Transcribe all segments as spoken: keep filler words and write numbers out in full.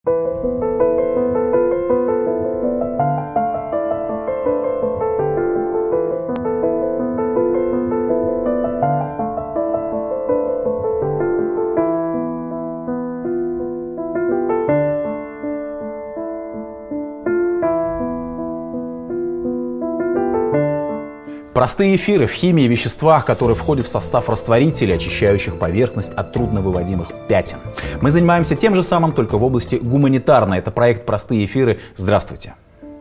Простые эфиры в химии и веществах, которые входят в состав растворителей, очищающих поверхность от трудновыводимых пятен. Мы занимаемся тем же самым, только в области гуманитарной. Это проект «Простые эфиры». Здравствуйте!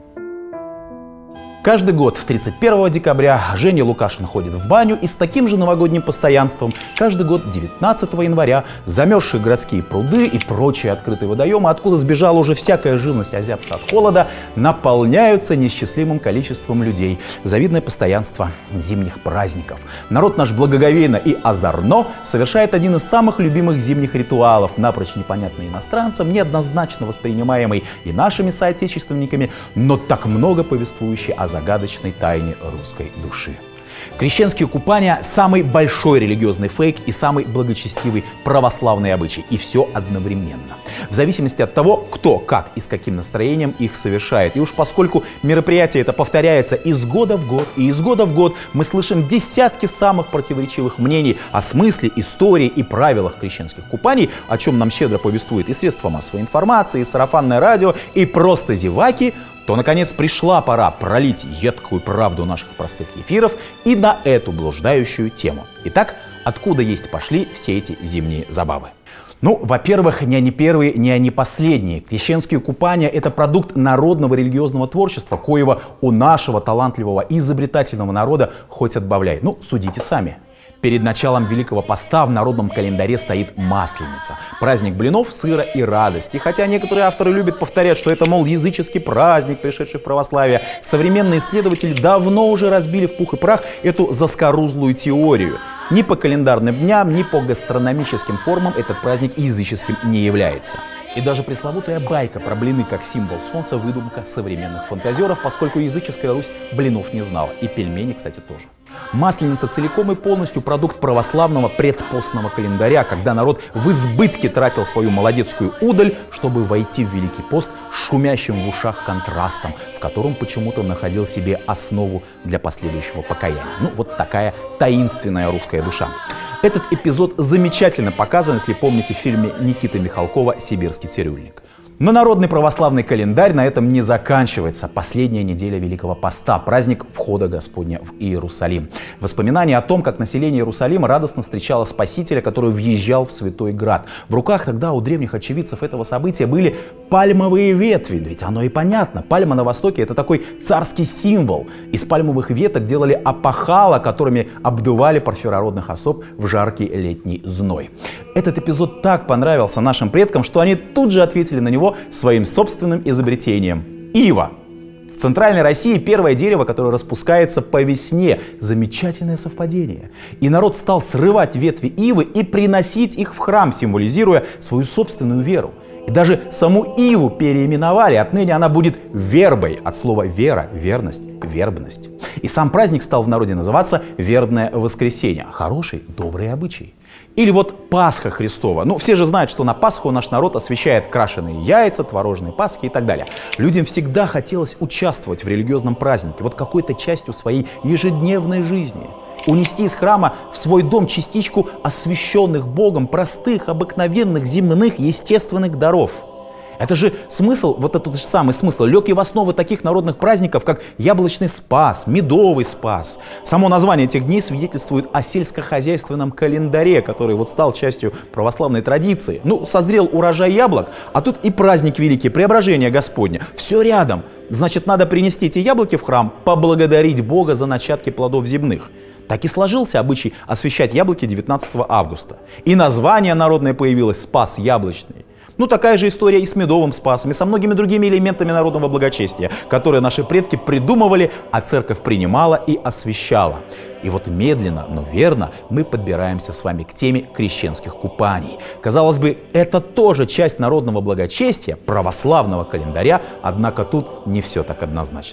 Каждый год тридцать первого декабря Женя Лукашин ходит в баню, и с таким же новогодним постоянством каждый год девятнадцатого января замерзшие городские пруды и прочие открытые водоемы, откуда сбежала уже всякая живность, озябшая от холода, наполняются неисчислимым количеством людей. Завидное постоянство зимних праздников. Народ наш благоговейно и озорно совершает один из самых любимых зимних ритуалов, напрочь непонятный иностранцам, неоднозначно воспринимаемый и нашими соотечественниками, но так много повествующий о загадочной тайне русской души. Крещенские купания – самый большой религиозный фейк и самый благочестивый православный обычай. И все одновременно. В зависимости от того, кто, как и с каким настроением их совершает. И уж поскольку мероприятие это повторяется из года в год, и из года в год мы слышим десятки самых противоречивых мнений о смысле, истории и правилах крещенских купаний, о чем нам щедро повествует и средства массовой информации, и сарафанное радио, и просто зеваки, то, наконец, пришла пора пролить едкую правду наших простых эфиров и на эту блуждающую тему. Итак, откуда есть пошли все эти зимние забавы? Ну, во-первых, не они первые, не они последние. Крещенские купания – это продукт народного религиозного творчества, коего у нашего талантливого и изобретательного народа хоть отбавляй. Ну, судите сами. Перед началом Великого Поста в народном календаре стоит Масленица. Праздник блинов, сыра и радости. Хотя некоторые авторы любят повторять, что это, мол, языческий праздник, пришедший в православие, современные исследователи давно уже разбили в пух и прах эту заскорузлую теорию. Ни по календарным дням, ни по гастрономическим формам этот праздник языческим не является. И даже пресловутая байка про блины как символ солнца – выдумка современных фантазеров, поскольку языческая Русь блинов не знала. И пельмени, кстати, тоже. Масленица целиком и полностью продукт православного предпостного календаря, когда народ в избытке тратил свою молодецкую удаль, чтобы войти в Великий пост с шумящим в ушах контрастом, в котором почему-то находил себе основу для последующего покаяния. Ну, вот такая таинственная русская душа. Этот эпизод замечательно показан, если помните, в фильме Никиты Михалкова «Сибирский цирюльник». Но народный православный календарь на этом не заканчивается. Последняя неделя Великого Поста, праздник входа Господня в Иерусалим. Воспоминания о том, как население Иерусалима радостно встречало Спасителя, который въезжал в Святой Град. В руках тогда у древних очевидцев этого события были пальмовые ветви. Ведь оно и понятно. Пальма на Востоке – это такой царский символ. Из пальмовых веток делали опахала, которыми обдували порфирородных особ в жаркий летний зной. Этот эпизод так понравился нашим предкам, что они тут же ответили на него своим собственным изобретением – ива. В Центральной России первое дерево, которое распускается по весне. Замечательное совпадение. И народ стал срывать ветви ивы и приносить их в храм, символизируя свою собственную веру. И даже саму иву переименовали. Отныне она будет вербой, от слова вера, верность, вербность. И сам праздник стал в народе называться Вербное воскресенье. Хороший, добрый обычай. Или вот Пасха Христова. Ну, все же знают, что на Пасху наш народ освящает крашеные яйца, творожные пасхи и так далее. Людям всегда хотелось участвовать в религиозном празднике, вот какой-то частью своей ежедневной жизни. Унести из храма в свой дом частичку освященных Богом простых, обыкновенных, земных, естественных даров. Это же смысл, вот этот же самый смысл, лег и в основу таких народных праздников, как яблочный спас, медовый спас. Само название этих дней свидетельствует о сельскохозяйственном календаре, который вот стал частью православной традиции. Ну, созрел урожай яблок, а тут и праздник великий, преображение Господня. Все рядом. Значит, надо принести эти яблоки в храм, поблагодарить Бога за начатки плодов земных. Так и сложился обычай освящать яблоки девятнадцатого августа. И название народное появилось «Спас яблочный». Ну, такая же история и с медовым спасом, и со многими другими элементами народного благочестия, которые наши предки придумывали, а церковь принимала и освящала. И вот медленно, но верно мы подбираемся с вами к теме крещенских купаний. Казалось бы, это тоже часть народного благочестия, православного календаря, однако тут не все так однозначно.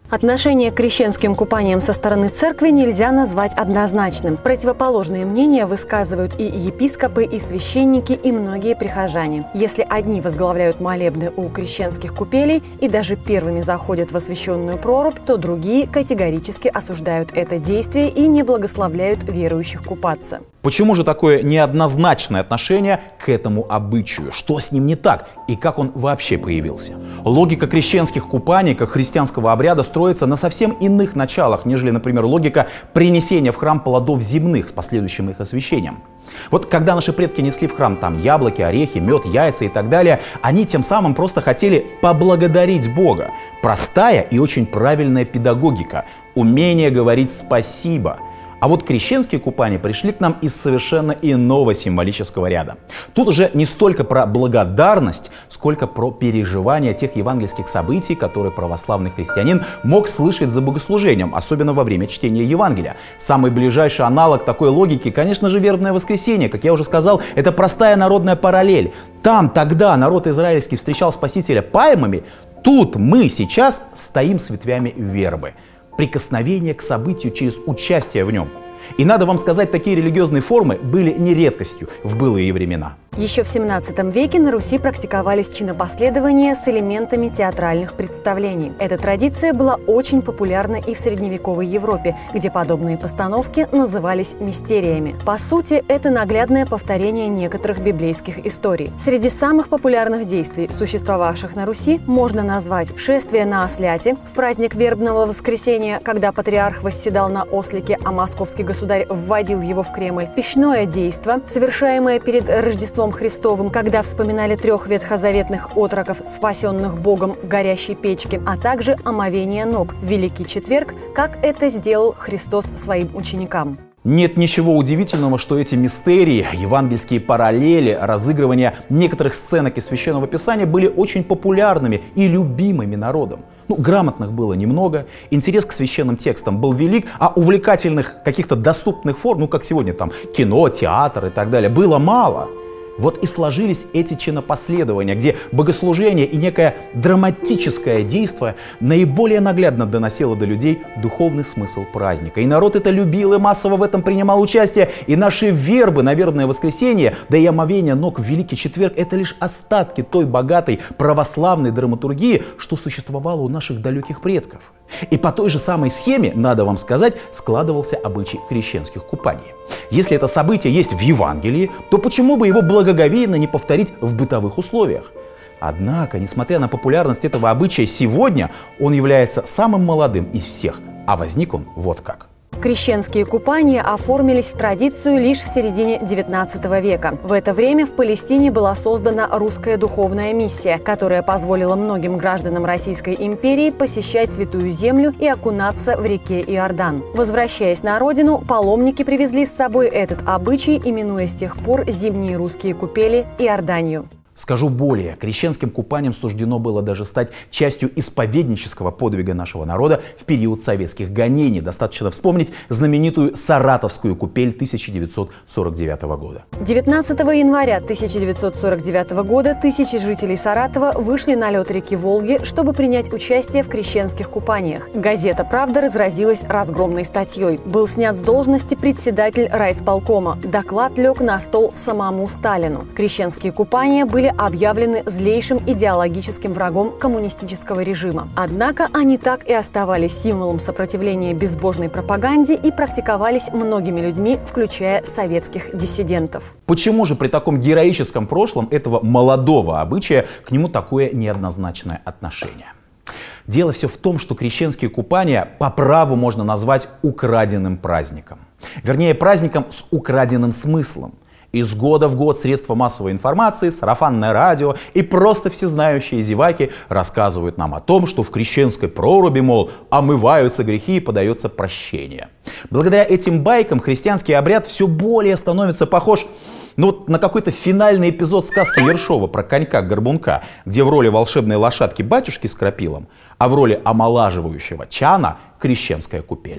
Отношение к крещенским купаниям со стороны церкви нельзя назвать однозначным. Противоположные мнения высказывают и епископы, и священники, и многие прихожане. Если одни возглавляют молебны у крещенских купелей и даже первыми заходят в освященную прорубь, то другие категорически осуждают это действие и не благословляют верующих купаться. Почему же такое неоднозначное отношение к этому обычаю? Что с ним не так? И как он вообще появился? Логика крещенских купаний как христианского обряда строится на совсем иных началах, нежели, например, логика принесения в храм плодов земных с последующим их освящением. Вот когда наши предки несли в храм там яблоки, орехи, мед, яйца и так далее, они тем самым просто хотели поблагодарить Бога. Простая и очень правильная педагогика, умение говорить «спасибо». А вот крещенские купания пришли к нам из совершенно иного символического ряда. Тут уже не столько про благодарность, сколько про переживание тех евангельских событий, которые православный христианин мог слышать за богослужением, особенно во время чтения Евангелия. Самый ближайший аналог такой логики, конечно же, вербное воскресенье. Как я уже сказал, это простая народная параллель. Там тогда народ израильский встречал Спасителя пальмами, тут мы сейчас стоим с ветвями вербы. Прикосновение к событию через участие в нем. И надо вам сказать, такие религиозные формы были не редкостью в былые времена. Еще в семнадцатом веке на Руси практиковались чинопоследования с элементами театральных представлений. Эта традиция была очень популярна и в средневековой Европе, где подобные постановки назывались мистериями. По сути, это наглядное повторение некоторых библейских историй. Среди самых популярных действий, существовавших на Руси, можно назвать шествие на осляте в праздник вербного воскресенья, когда патриарх восседал на ослике, а московский государь вводил его в Кремль, пищное действо, совершаемое перед Рождеством Христовым, когда вспоминали трех ветхозаветных отроков, спасенных Богом в горящей печке, а также омовение ног в Великий Четверг, как это сделал Христос своим ученикам. Нет ничего удивительного, что эти мистерии, евангельские параллели, разыгрывания некоторых сценок из Священного Писания были очень популярными и любимыми народом. Ну, грамотных было немного, интерес к священным текстам был велик, а увлекательных каких-то доступных форм, ну, как сегодня там кино, театр и так далее, было мало. Вот и сложились эти чинопоследования, где богослужение и некое драматическое действие наиболее наглядно доносило до людей духовный смысл праздника. И народ это любил и массово в этом принимал участие. И наши вербы на вербное воскресенье, да и омовение ног в Великий Четверг — это лишь остатки той богатой православной драматургии, что существовало у наших далеких предков. И по той же самой схеме, надо вам сказать, складывался обычай крещенских купаний. Если это событие есть в Евангелии, то почему бы его благоговейно не повторить в бытовых условиях? Однако, несмотря на популярность этого обычая сегодня, он является самым молодым из всех, а возник он вот как. Крещенские купания оформились в традицию лишь в середине девятнадцатого века. В это время в Палестине была создана русская духовная миссия, которая позволила многим гражданам Российской империи посещать Святую Землю и окунаться в реке Иордан. Возвращаясь на родину, паломники привезли с собой этот обычай, именуя с тех пор зимние русские купели Иорданию. Скажу более, крещенским купанием суждено было даже стать частью исповеднического подвига нашего народа в период советских гонений. Достаточно вспомнить знаменитую Саратовскую купель тысяча девятьсот сорок девятого года. девятнадцатого января тысяча девятьсот сорок девятого года тысячи жителей Саратова вышли на лед реки Волги, чтобы принять участие в крещенских купаниях. Газета «Правда» разразилась разгромной статьей. Был снят с должности председатель райисполкома. Доклад лег на стол самому Сталину. Крещенские купания были объявлены злейшим идеологическим врагом коммунистического режима. Однако они так и оставались символом сопротивления безбожной пропаганде и практиковались многими людьми, включая советских диссидентов. Почему же при таком героическом прошлом этого молодого обычая к нему такое неоднозначное отношение? Дело все в том, что крещенские купания по праву можно назвать украденным праздником. Вернее, праздником с украденным смыслом. Из года в год средства массовой информации, сарафанное радио и просто всезнающие зеваки рассказывают нам о том, что в крещенской проруби, мол, омываются грехи и подается прощение. Благодаря этим байкам христианский обряд все более становится похож ну, вот на какой-то финальный эпизод сказки Ершова про конька-горбунка, где в роли волшебной лошадки батюшки с крапилом, а в роли омолаживающего чана крещенская купель.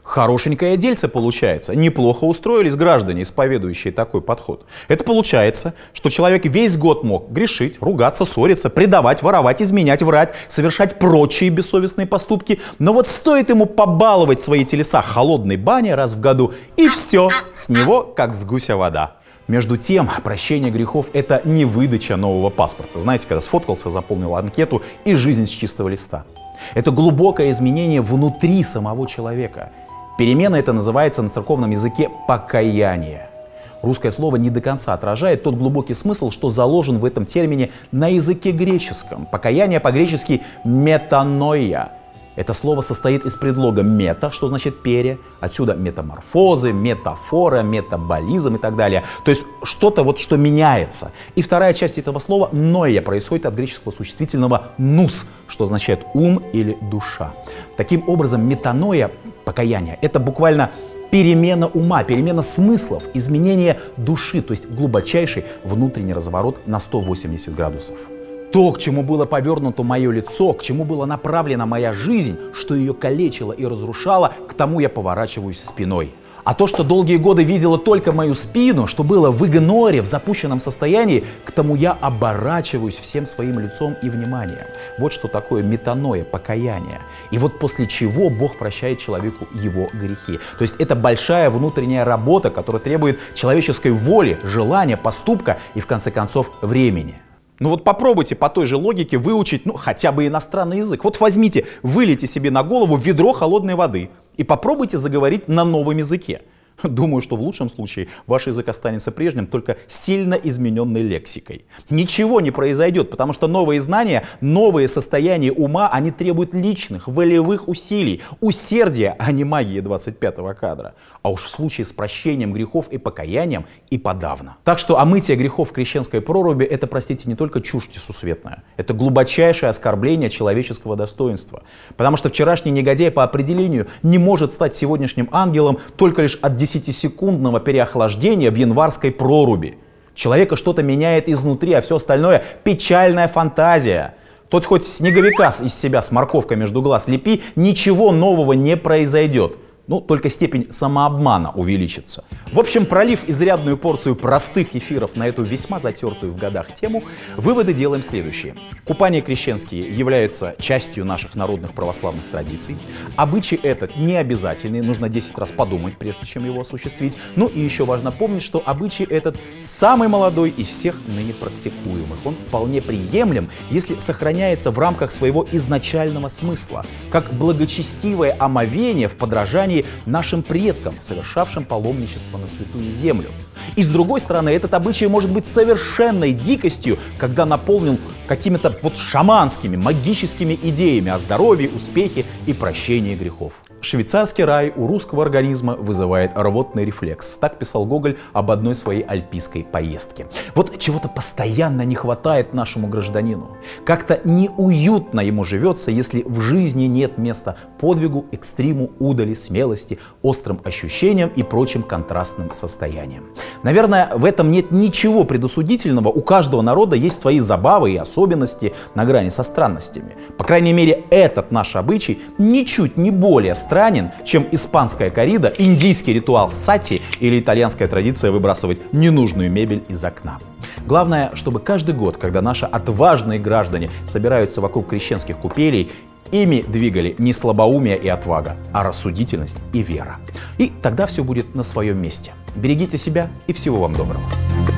Хорошенькое дельце получается. Неплохо устроились граждане, исповедующие такой подход. Это получается, что человек весь год мог грешить, ругаться, ссориться, предавать, воровать, изменять, врать, совершать прочие бессовестные поступки. Но вот стоит ему побаловать свои телеса холодной баней раз в году, и все, с него как с гуся вода. Между тем, прощение грехов – это не выдача нового паспорта. Знаете, когда сфоткался, заполнил анкету и жизнь с чистого листа. Это глубокое изменение внутри самого человека. Перемена это называется на церковном языке покаяние. Русское слово не до конца отражает тот глубокий смысл, что заложен в этом термине на языке греческом. Покаяние по-гречески метаноия. Это слово состоит из предлога мета, что значит пере, отсюда метаморфозы, метафора, метаболизм и так далее. То есть что-то вот, что меняется. И вторая часть этого слова ноя происходит от греческого существительного нус, что означает ум или душа. Таким образом, метаноя, покаяние, это буквально перемена ума, перемена смыслов, изменение души, то есть глубочайший внутренний разворот на сто восемьдесят градусов. То, к чему было повернуто мое лицо, к чему была направлена моя жизнь, что ее калечило и разрушало, к тому я поворачиваюсь спиной. А то, что долгие годы видела только мою спину, что было в игноре, в запущенном состоянии, к тому я оборачиваюсь всем своим лицом и вниманием. Вот что такое метаноя, покаяние. И вот после чего Бог прощает человеку его грехи. То есть это большая внутренняя работа, которая требует человеческой воли, желания, поступка и, в конце концов, времени. Ну вот попробуйте по той же логике выучить, ну, хотя бы иностранный язык. Вот возьмите, вылейте себе на голову ведро холодной воды и попробуйте заговорить на новом языке. Думаю, что в лучшем случае ваш язык останется прежним, только сильно измененной лексикой. Ничего не произойдет, потому что новые знания, новые состояния ума, они требуют личных, волевых усилий, усердия, а не магии двадцать пятого кадра. А уж в случае с прощением грехов и покаянием и подавно. Так что омытие грехов в крещенской проруби — это, простите, не только чушь несусветная, это глубочайшее оскорбление человеческого достоинства. Потому что вчерашний негодяй по определению не может стать сегодняшним ангелом только лишь от десятисекундного переохлаждения в январской проруби. Человека что-то меняет изнутри, а все остальное — печальная фантазия. Тот хоть снеговика из себя с морковкой между глаз лепи, ничего нового не произойдет. Ну, только степень самообмана увеличится. В общем, пролив изрядную порцию простых эфиров на эту весьма затертую в годах тему, выводы делаем следующие. Купания крещенские являются частью наших народных православных традиций. Обычай этот не обязательный, нужно десять раз подумать, прежде чем его осуществить. Ну и еще важно помнить, что обычай этот самый молодой из всех ныне практикуемых. Он вполне приемлем, если сохраняется в рамках своего изначального смысла, как благочестивое омовение в подражании нашим предкам, совершавшим паломничество на святую землю. И с другой стороны, этот обычай может быть совершенной дикостью, когда наполнен какими-то вот шаманскими, магическими идеями о здоровье, успехе и прощении грехов. Швейцарский рай у русского организма вызывает рвотный рефлекс. Так писал Гоголь об одной своей альпийской поездке. Вот чего-то постоянно не хватает нашему гражданину. Как-то неуютно ему живется, если в жизни нет места подвигу, экстриму, удали, смелости, острым ощущениям и прочим контрастным состояниям. Наверное, в этом нет ничего предосудительного. У каждого народа есть свои забавы и особенности на грани со странностями. По крайней мере, этот наш обычай ничуть не более странен, чем испанская коррида, индийский ритуал сати или итальянская традиция выбрасывать ненужную мебель из окна. Главное, чтобы каждый год, когда наши отважные граждане собираются вокруг крещенских купелей, ими двигали не слабоумие и отвага, а рассудительность и вера. И тогда все будет на своем месте. Берегите себя и всего вам доброго.